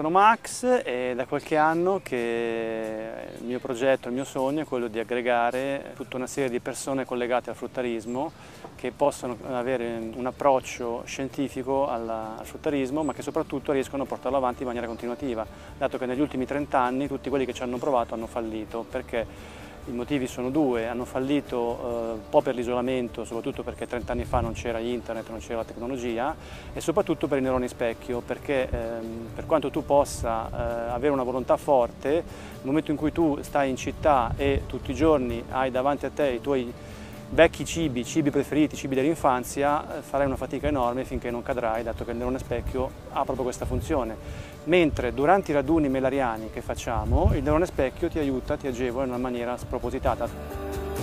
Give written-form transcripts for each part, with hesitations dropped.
sono Max e da qualche anno che il mio progetto, il mio sogno è quello di aggregare tutta una serie di persone collegate al fruttarismo che possono avere un approccio scientifico al fruttarismo, ma che soprattutto riescono a portarlo avanti in maniera continuativa, dato che negli ultimi 30 anni tutti quelli che ci hanno provato hanno fallito, perché i motivi sono due: hanno fallito un po' per l'isolamento, soprattutto perché 30 anni fa non c'era internet, non c'era la tecnologia, e soprattutto per i neuroni specchio, perché per quanto tu possa avere una volontà forte, nel momento in cui tu stai in città e tutti i giorni hai davanti a te i tuoi vecchi cibi preferiti, cibi dell'infanzia, farai una fatica enorme finché non cadrai, dato che il neurone specchio ha proprio questa funzione. Mentre durante i raduni melariani che facciamo, il neurone specchio ti aiuta, ti agevola in una maniera spropositata.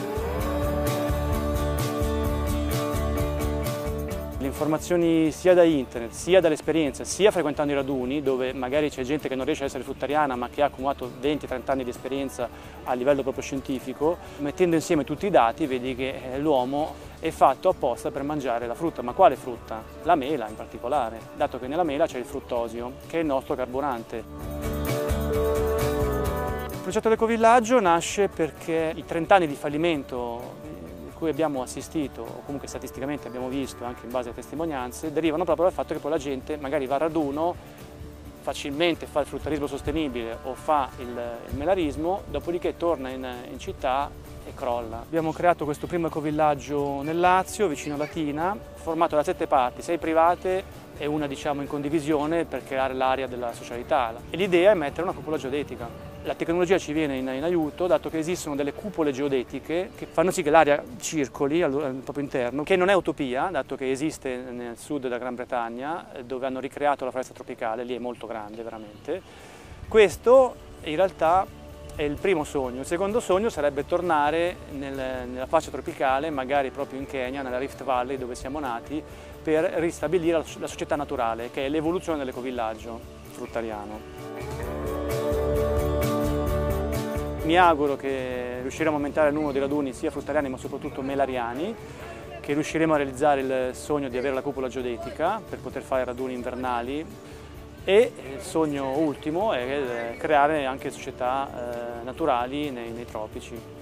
Le informazioni sia da internet, sia dall'esperienza, sia frequentando i raduni, dove magari c'è gente che non riesce ad essere fruttariana ma che ha accumulato 20-30 anni di esperienza a livello proprio scientifico, mettendo insieme tutti i dati vedi che l'uomo è fatto apposta per mangiare la frutta. Ma quale frutta? La mela in particolare, dato che nella mela c'è il fruttosio, che è il nostro carburante. Il progetto dell'ecovillaggio nasce perché i 30 anni di fallimento cui abbiamo assistito, o comunque statisticamente abbiamo visto anche in base a testimonianze, derivano proprio dal fatto che poi la gente magari va a raduno, facilmente fa il fruttarismo sostenibile o fa il melarismo, dopodiché torna in città e crolla. Abbiamo creato questo primo ecovillaggio nel Lazio, vicino a Latina, formato da 7 parti, 6 private e una in condivisione per creare l'area della socialità. E l'idea è mettere una cupola geodetica. La tecnologia ci viene in aiuto, dato che esistono delle cupole geodetiche che fanno sì che l'aria circoli al proprio interno, che non è utopia, dato che esiste nel sud della Gran Bretagna, dove hanno ricreato la foresta tropicale, lì è molto grande veramente. Questo in realtà è il primo sogno. Il secondo sogno sarebbe tornare nella fascia tropicale, magari proprio in Kenya, nella Rift Valley dove siamo nati, per ristabilire la società naturale, che è l'evoluzione dell'ecovillaggio fruttariano. Mi auguro che riusciremo a aumentare il numero di raduni sia fruttariani ma soprattutto melariani, che riusciremo a realizzare il sogno di avere la cupola geodetica per poter fare raduni invernali, e il sogno ultimo è creare anche società naturali nei tropici.